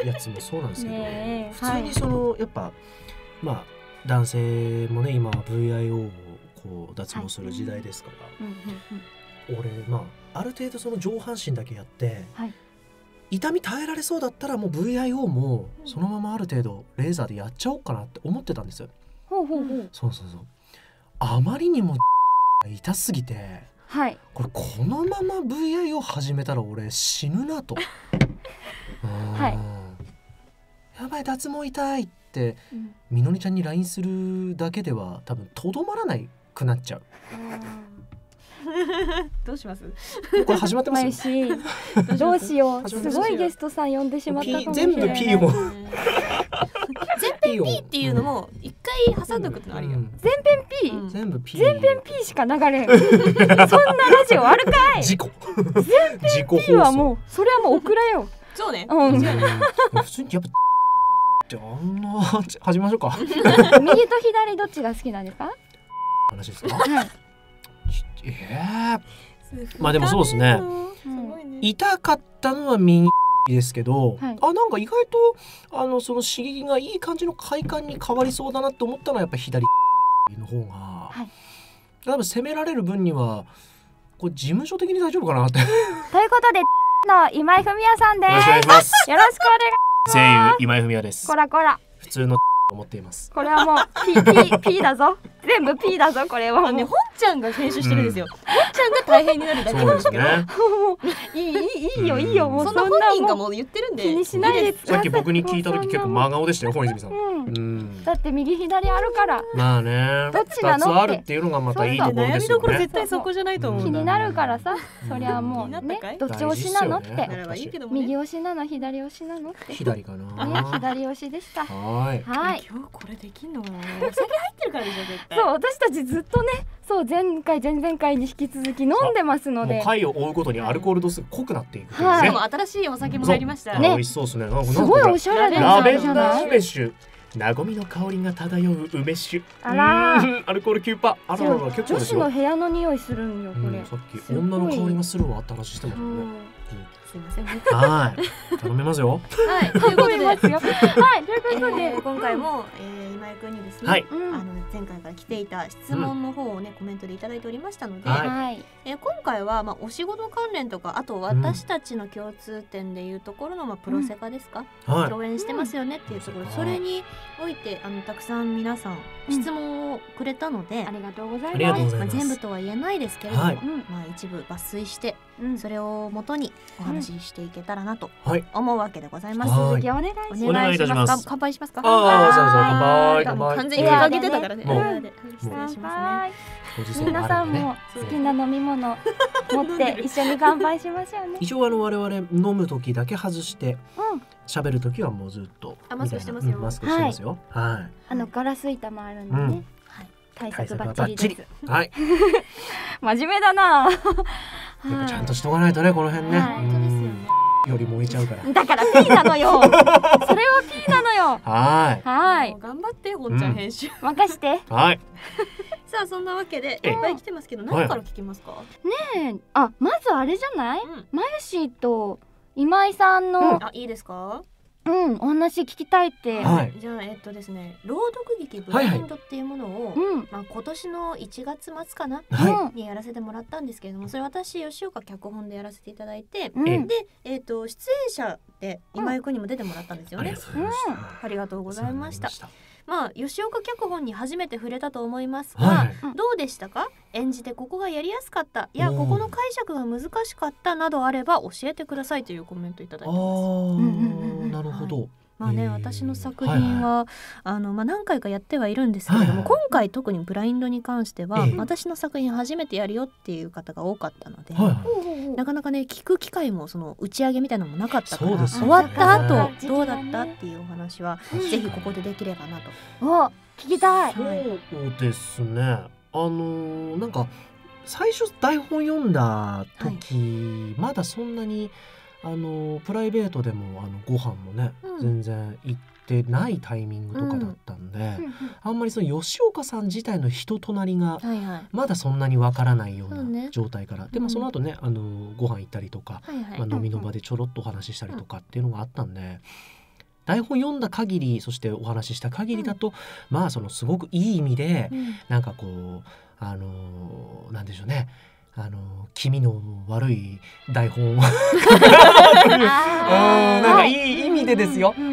やつもそうなんですけど、 ねえ普通にその、やっぱまあ男性もね今は VIO をこう脱毛する時代ですから、俺まあある程度その上半身だけやって、 はい、 痛み耐えられそうだったらもう VIO もそのままある程度レーザーでやっちゃおうかなって思ってたんですよ。 ほうほうほう。 そうそうそう。あまりにも痛すぎて、 はい、 これこのまま VIO 始めたら俺死ぬなと。 はい、 やばい脱毛痛いってみのりちゃんに LINE するだけでは多分とどまらないくなっちゃう。 どうします？ これ始まってますよ。 どうしよう。すごいゲストさん呼んでしまったかもしれない。 全部 P を全編 P っていうのも一回挟んどくってのあるよ。 全編 P、 全部 P、 全編 P しか流れん。そんなラジオあるかい。 事故全編 P はもうそれはもう送れよ。 そうね。 うん。 普通にやっぱってあんな始めましょうか。 右と左どっちが好きなんですか？ 話ですか？ はい。 まあでもそうですね。痛かったのは右ですけど、 はい、 なんか意外とその刺激がいい感じの快感に変わりそうだなって思ったのはやっぱ左の方が、 はい、 多分攻められる分にはこれ事務所的に大丈夫かなって。 ということでの今井文也さんです。 よろしくお願いします。 よろしくお願いします。 声優今井文也です。 こらこら。 普通のと思っています。 これはもう P だぞ。全部 P だぞこれはもう。 ね、本ちゃんが編集してるんですよ。本ちゃんが大変になるだけなんですけど。 そうですね。 もういいよいいよ、もうそんな本人がもう言ってるんで気にしないで。 さっき僕に聞いた時結構真顔でしたよ本泉さん。 だって右左あるから。 まあね。 どっちなの 2つあるっていうのがまたいいところですよね。 悩みどころ絶対そこじゃないと思う。 気になるからさ、そりゃもうね、どっち推しなのって。右推しなの左推しなのって。 左かな。 ね、左推しでした。 はい。今日これできんのかな。お酒入ってるからでしょ絶対。 そう、私たちずっとね、そう前々回に引き続き飲んでますので。 回を追うごとにアルコール度数濃くなっていく。 はい。新しいお酒も入りました。 美味しそうですね。 すごいおしゃれなラベンダー梅酒。なごみの香りが漂う梅酒。 あら、 アルコール9%。あらら結構ですよ。 女子の部屋の匂いするんよこれ。 さっき女の香りがするわって話してましたね。 すいません。 はい。頼めますよ。 はい。ということで、 はい。ということで今回も今井くんにですね、前回から来ていた質問の方をねコメントでいただいておりましたので、今回はまあお仕事関連とかあと私たちの共通点でいうところのまあプロセカですか、共演してますよねっていうところ、それにおいてたくさん皆さん質問をくれたので、 ありがとうございます。 まあ全部とは言えないですけれども、まあ一部抜粋してそれを元にお話ししていけたらなと思うわけでございます。 続きお願いします。 乾杯しますか。 乾杯。 完全に掲げてたからね。 失礼しますね。皆さんも好きな飲み物持って一緒に乾杯しましょうね。 一応我々飲む時だけ外して喋る時はもうずっとマスクしてますよ。 マスクしてますよ。はい。 ガラス板もあるんでね。対策バッチリです。 はい。 真面目だな。 やっぱちゃんとしとかないとねこの辺ね。 本当ですよね。 より燃えちゃうから。 だから P なのよ。それは P なのよ。 はい。 頑張って本ちゃん編集。 任して。 はい。 さあそんなわけでいっぱい来てますけど何から聞きますか。 ねえ、まずあれじゃない？マユシーと今井さんのいいですか？ お話聞きたいって。 じゃあですね、朗読劇ブラインドっていうものを今年の1月末かなにやらせてもらったんですけれども、それ私吉岡脚本でやらせていただいて、で出演者で今井くんにも出てもらったんですよね。ありがとうございました。まあ吉岡脚本に初めて触れたと思いますが、どうでしたか？演じてここがやりやすかった、いやここの解釈が難しかったなどあれば教えてくださいというコメントいただいてます。 なるほど。 まあね、私の作品は何回かやってはいるんですけれども、今回特にブラインドに関しては私の作品初めてやるよっていう方が多かったので、なかなかね聞く機会もその打ち上げみたいなのもなかったから、終わった後どうだったっていうお話はぜひここでできればなと。 聞きたい。 そうですね。なんか最初台本読んだ時、まだそんなにプライベートでもご飯もね、全然行ってないタイミングとかだったんで、あんまりその吉岡さん自体の人となりがまだそんなにわからないような状態から、でもその後ねご飯行ったりとか、飲みの場でちょろっとお話ししたりとかっていうのがあったんで、 台本読んだ限り、そしてお話しした限りだと、まあそのすごくいい意味で、なんかこうなんでしょうね、気味の悪い台本なんかいい意味でですよ。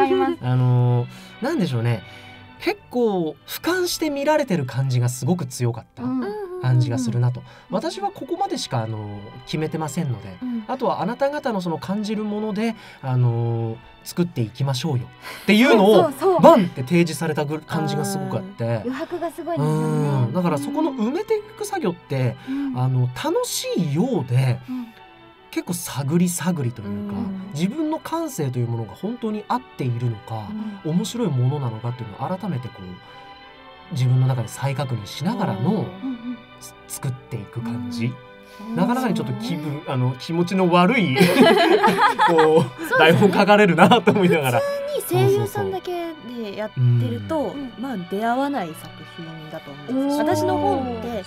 なんでしょうね、結構俯瞰して見られてる感じがすごく強かった感じがするなと。私はここまでしか決めてませんので、あとはあなた方のその感じるもので作っていきましょうよっていうのをバンって提示された感じがすごくあって、 余白がすごいですよね。 だからそこの埋めていく作業って楽しいようで、結構探り探りというか、自分の感性というものが本当に合っているのか、面白いものなのかっていうのを改めてこう自分の中で再確認しながらの作っていく感じ。なかなかにちょっと気持ちの悪いこう台本書かれるなと思いながら。 普通に声優さんだけでやってると、まあ出会わない作品だと思うんです。私の本って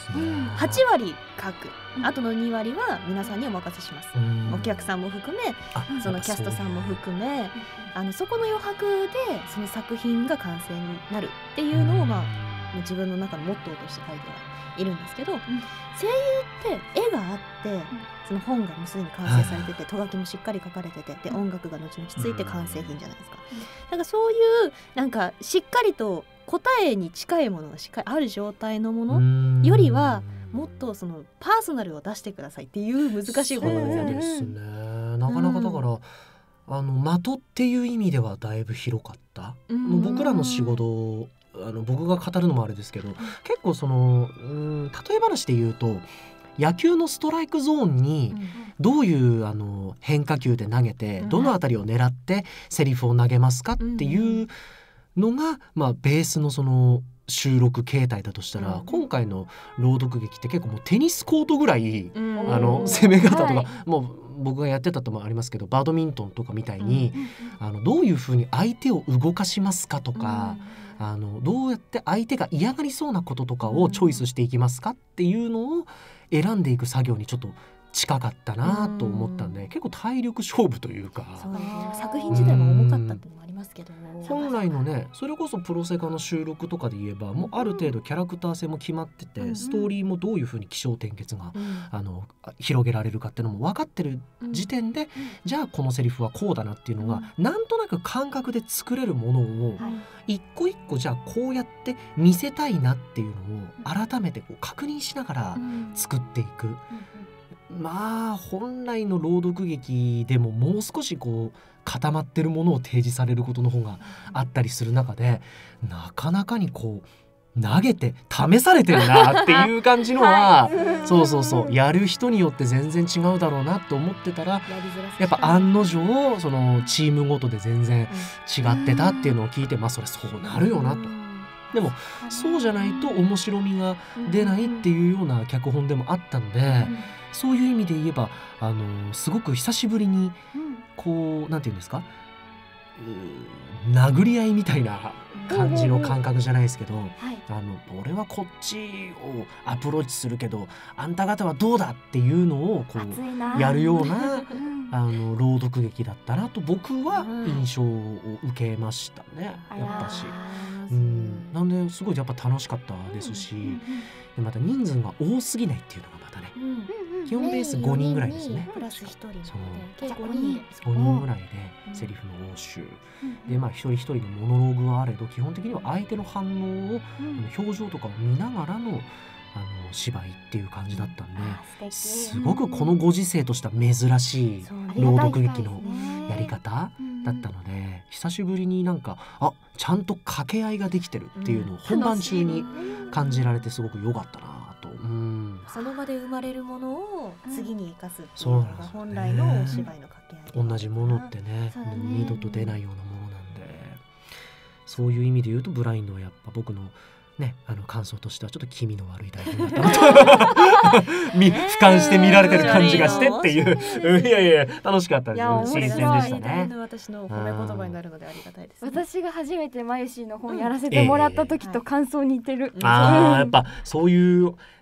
8割書く、あとの2割は皆さんにお任せします。お客さんも含め、そのキャストさんも含め、そこの余白でその作品が完成になるっていうのを、まあ自分の中のモットーとして書いてはいるんですけど、声優って絵があって、その本がもうすでに完成されてて、とがきもしっかり書かれてて、で音楽が後々ついて完成品じゃないですか。だからそういうなんかしっかりと答えに近いものがしっかりある状態のものよりは、もっとそのパーソナルを出してくださいっていう難しい本なんですよね。 そうですね。なかなかだから、的っていう意味ではだいぶ広かった。もう僕らの仕事、僕が語るのもあれですけど、結構その例え話で言うと、野球のストライクゾーンにどういう変化球で投げて、どのあたりを狙ってセリフを投げますかっていうのが、まあベースのその収録形態だとしたら、今回の朗読劇って結構もうテニスコートぐらい攻め方とか、もう僕がやってたともありますけど、バドミントンとかみたいにどういうふうに相手を動かしますかとか、どうやって相手が嫌がりそうなこととかをチョイスしていきますかっていうのを選んでいく作業にちょっと近かったなと思ったんで、結構体力勝負というか、 作品自体も重かったっていうのもありますけど、 本来のね、それこそプロセカの収録とかで言えば、もうある程度キャラクター性も決まってて、ストーリーもどういうふうに起承転結が広げられるかっていうのも分かってる時点で、じゃあこのセリフはこうだなっていうのがなんとなく感覚で作れるものを一個一個、じゃあこうやって見せたいなっていうのを改めてこう確認しながら作っていく。まあ本来の朗読劇でももう少しこう固まってるものを提示されることの方があったりする中で、なかなかにこう投げて試されてるなっていう感じのは、そうやる人によって全然違うだろうなと思ってたら、やっぱ案の定そのチームごとで全然違ってたっていうのを聞いて、まあそれそうなるよなと。でもそうじゃないと面白みが出ないっていうような脚本でもあったので、そういう意味で言えばすごく久しぶりにこうなんていうんですか、殴り合いみたいな感じの感覚じゃないですけど、俺はこっちをアプローチするけどあんた方はどうだっていうのをこうやるような朗読劇だったなと僕は印象を受けましたね、やっぱし。なんですごいやっぱ楽しかったですし、でまた人数が多すぎないっていうのがまたね、基本ベース5人ぐらいですね。 プラス1人計5人ぐらいでセリフの応酬で、まあ一人一人のモノローグはあれど、基本的には相手の反応を表情とかを見ながらの芝居っていう感じだったんで、すごくこのご時世としては珍しい朗読劇のやり方だったので、久しぶりになんかちゃんと掛け合いができてるっていうのを本番中に感じられて、すごく良かったなと。 その場で生まれるものを次に生かすっていうのが本来のお芝居の掛け合い。 同じものってね、二度と出ないようなものなんで、そういう意味で言うとブラインドはやっぱ僕のね、感想としてはちょっと気味の悪い台本だったなと俯瞰して見られてる感じがしてっていう、いや楽しかったです。新鮮でしたね。 私の褒め言葉になるのでありがたいです、 私が初めてマユシーの本やらせてもらった時と感想似てる。 やっぱそういう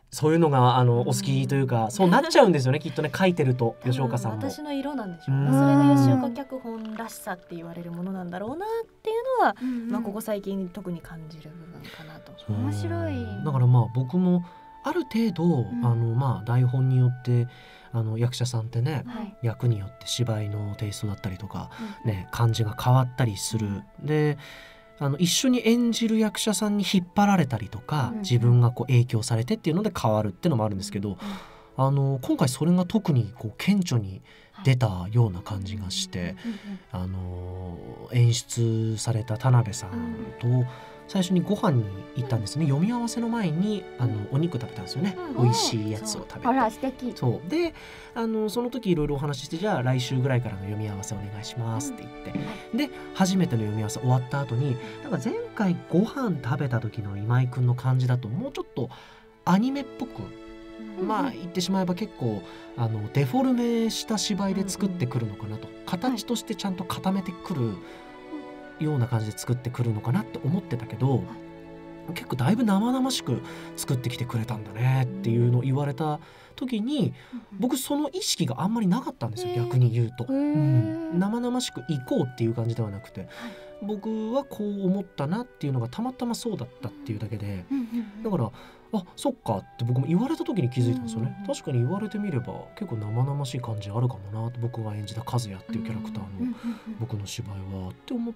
そういうのがお好きというか、そうなっちゃうんですよねきっとね、書いてると吉岡さんも。 私の色なんでしょうね。それが吉岡脚本らしさって言われるものなんだろうなっていうのは、まあここ最近特に感じる部分かなと。 面白い。 だからまあ僕もある程度、まあ台本によって役者さんってね、役によって芝居のテイストだったりとか、ね、感じが変わったりする。で一緒に演じる役者さんに引っ張られたりとか、自分がこう影響されてっていうので変わるっていうのもあるんですけど、今回それが特にこう顕著に出たような感じがして、演出された田辺さんと最初にご飯に行ったんですね。読み合わせの前にお肉食べたんですよね。美味しいやつを食べて。 あら素敵。 そうでその時いろいろお話しして、じゃあ来週ぐらいからの読み合わせお願いしますって言って、で初めての読み合わせ終わった後に、なんか前回ご飯食べた時の今井くんの感じだともうちょっとアニメっぽく、まあ言ってしまえば結構デフォルメした芝居で作ってくるのかなと、形としてちゃんと固めてくるような感じで作ってくるのかなって思ってたけど、結構だいぶ生々しく作ってきてくれたんだねっていうのを言われた時に、僕その意識があんまりなかったんですよ、逆に言うと。生々しくいこうっていう感じではなくて、僕はこう思ったなっていうのがたまたまそうだったっていうだけで、だからあ、そっかって僕も言われた時に気づいたんですよね。確かに言われてみれば結構生々しい感じあるかもなと、僕が演じた和也っていうキャラクターの僕の芝居はって思って、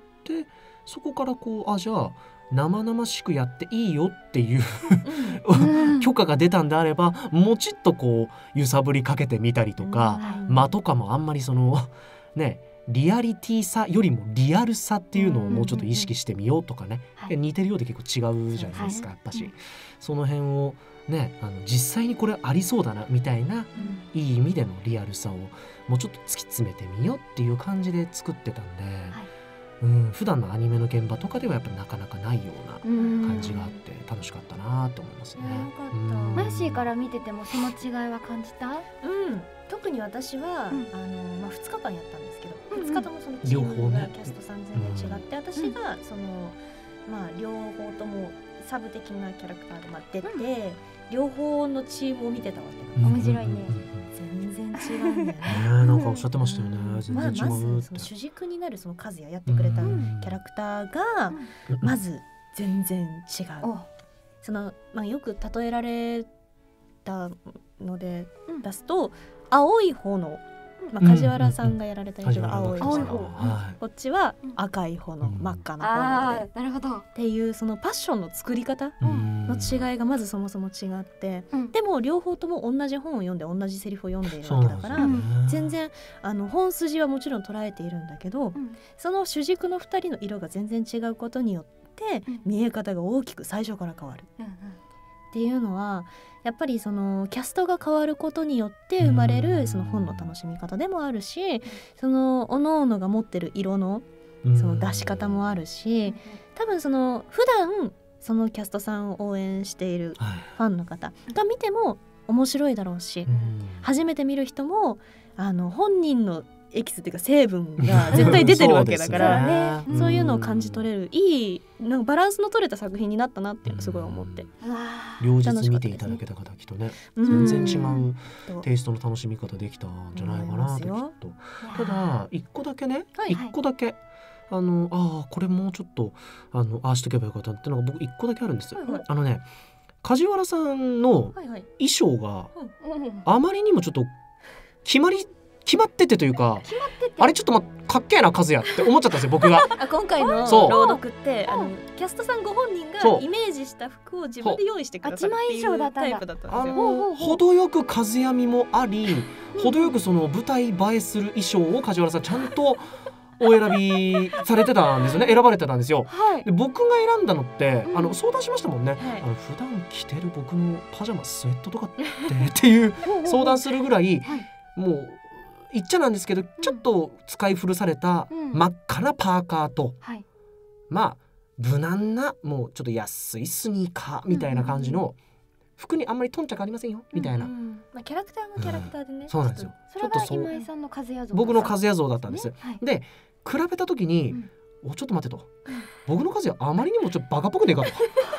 そこからこうじゃあ生々しくやっていいよっていう許可が出たんであれば、もちっとこう揺さぶりかけてみたりとか、間とかもあんまりそのね、リアリティさよりもリアルさっていうのをもうちょっと意識してみようとかね、似てるようで結構違うじゃないですか、やっぱし。その辺をね、実際にこれありそうだなみたいな、いい意味でのリアルさをもうちょっと突き詰めてみようっていう感じで作ってたんで、普段のアニメの現場とかではやっぱなかなかないような感じがあって楽しかったなと思いますね。 マーシーから見ててもその違いは感じた？ 特に私は、2日間やったんですけど、2日ともそのチームがキャストさん全然違って、私がその両方ともサブ的なキャラクターで出て、両方のチームを見てたわけなんです。 面白いね。 全然違うんだよね。 なんかおっしゃってましたよね。全然違うって。 まずその主軸になるその和也やってくれたキャラクターがまず全然違う。そのよく例えられたので出すと、青い方の梶原さんがやられた役が青い方、こっちは赤い方の真っ赤な方で、 なるほどっていうそのパッションの作り方の違いがまずそもそも違って、でも両方とも同じ本を読んで同じセリフを読んでいるわけだから、全然本筋はもちろん捉えているんだけど、その主軸の2人の色が全然違うことによって見え方が大きく最初から変わる。っていうのはやっぱりそのキャストが変わることによって生まれるその本の楽しみ方でもあるし、その各々が持ってる色のその出し方もあるし、多分その普段そのキャストさんを応援しているファンの方が見ても面白いだろうし、初めて見る人も本人のエキスっていうか成分が絶対出てるわけだからそういうのを感じ取れるいいなんかバランスの取れた作品になったなっていうのすごい思って、 両日見ていただけた方きっとね、全然違うテイストの楽しみ方できたんじゃないかなときっと。ただ一個だけね、一個だけこれもうちょっとしとけばよかったっていうのが僕一個だけあるんです。梶原さんの衣装があまりにもちょっと決まっててというか、あれちょっとかっけえな和也って思っちゃったんですよ僕が。 今回の朗読ってキャストさんご本人がイメージした服を自分で用意してくださるっていうタイプだったんですよ。 程よく和也味もあり、程よくその舞台映えする衣装を梶原さんちゃんとお選びされてたんですよね。選ばれてたんですよ。で僕が選んだのって相談しましたもんね。普段着てる僕のパジャマスウェットとかっていう相談するぐらい、もう言っちゃなんですけど、ちょっと使い古された真っ赤なパーカーと、無難なもうちょっと安いスニーカーみたいな感じの服にあんまり頓着ありませんよみたいな、 キャラクターもキャラクターでね、 そうなんですよ。 それが今井さんの和也像、 僕の和也像だったんです。で比べた時に、ちょっと待ってと、僕の和也あまりにもちょっとバカっぽくねえかと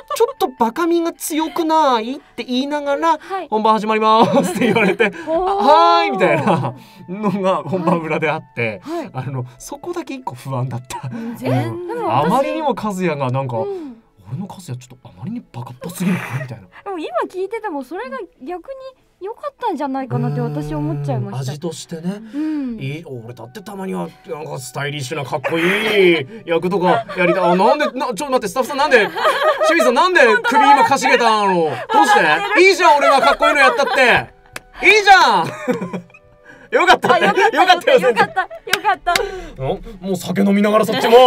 ちょっとバカみが強くないって言いながら、本番始まりますって言われてはーいみたいなのが本番裏であって、そこだけ一個不安だった。あまりにも和也がなんか、俺の和也ちょっとあまりにバカっぽすぎるみたいな。 でも今聞いててもそれが逆に良かったんじゃないかなって私思っちゃいました。 味としてね、俺だってたまにはなんかスタイリッシュなかっこいい役とかやりたい。なんでちょっと待って、スタッフさんなんで清水さんなんで首今かしげたの、どうしていいじゃん、俺がかっこいいのやったっていいじゃんよかったね、よかったよ、 よかったもう酒飲みながらそっちも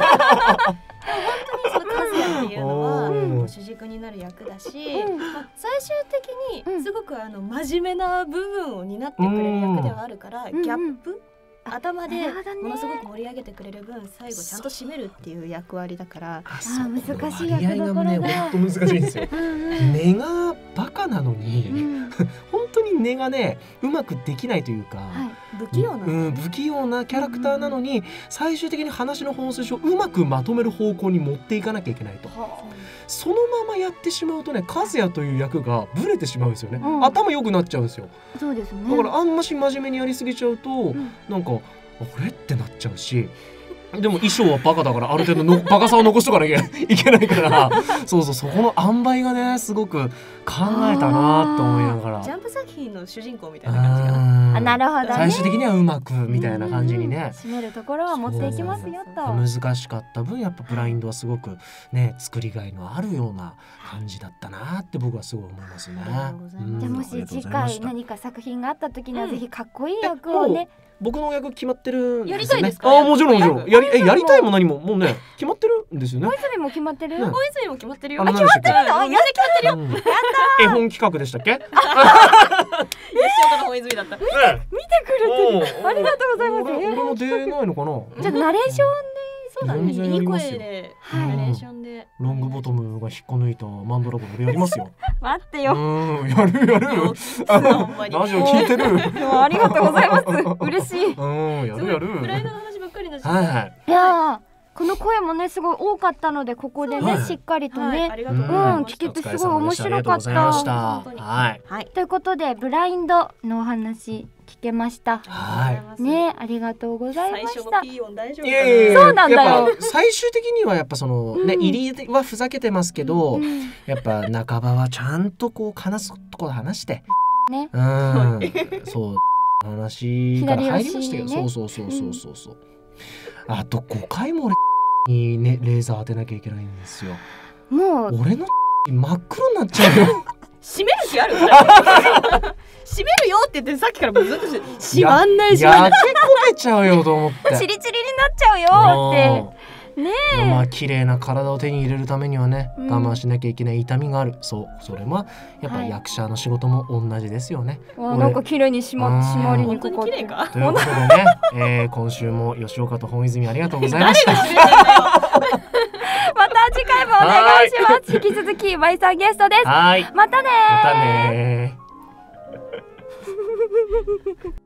本当にその和也っていうのは主軸になる役だし、最終的にすごく真面目な部分を担ってくれる役ではあるから、ギャップ頭でものすごく盛り上げてくれる分、最後ちゃんと締めるっていう役割だから、 難しい役どころだ。 本当難しいんですよ。根がバカなのに本当に根がねうまくできないというか、 不器用なキャラクターなのに、最終的に話の本筋をうまくまとめる方向に持っていかなきゃいけないと。そのままやってしまうとね、和也という役がブレてしまうんですよね。頭良くなっちゃうんですよ。 そうですね。 だからあんまし真面目にやりすぎちゃうと、なんかあれってなっちゃうし、でも衣装はバカだからある程度のバカさを残しとかなきゃいけないからそこの塩梅がねすごく考えたなと思いながら、 ジャンプ作品の主人公みたいな感じかな。 なるほどね。 最終的にはうまくみたいな感じにね、 締めるところは持っていきますよと。 難しかった分やっぱブラインドはすごくね作りがいのあるような感じだったなって僕はすごい思いますね。 じゃあもし次回何か作品があった時にはぜひかっこいい役をね。 僕の役決まってるんですよね。 やりたいですか？ もちろんやりたいも何ももうね決まってるんですよね。 大泉も決まってる？ 大泉も決まってるよ。 決まってるの？や決まってるよ。 やった。 絵本企画でしたっけ？ 吉岡の大泉だった。見てくれてる。ありがとうございます。 俺も出ないのかな？ じゃあナレーションそうだね、いい声でナレーションでロングボトムが引っこ抜いたマンドラゴン俺やりますよ。 待ってよ。 やるラジオ聞いてる。 ありがとうございます。嬉しい。 やるプライドの話ばっかりだし。 いやこの声もねすごい多かったので、ここでねしっかりとね聞けてすごい面白かった。 はい。 ということでブラインドのお話聞けました。ね、ありがとうございました。そうなんだよ。 最終的にはやっぱそのね入りはふざけてますけど、やっぱ半ばはちゃんとこう話すところ話してね。 そう話から入りましたけど、そう。あと5回も俺にねレーザー当てなきゃいけないんですよ。 もう俺の真っ黒になっちゃうよ。 閉める気ある？閉めるよって言ってさっきからずっと閉まんないし、 焼け焦げちゃうよと思って。 チリチリになっちゃうよってねえ。 まあ綺麗な体を手に入れるためにはね、我慢しなきゃいけない痛みがある。それはやっぱ役者の仕事も同じですよね。 なんか綺麗に締まりにここ。 綺麗か。 ということでね、今週も吉岡と本泉ありがとうございました。 また次回もお願いします。引き続き岩井さんゲストです。またね。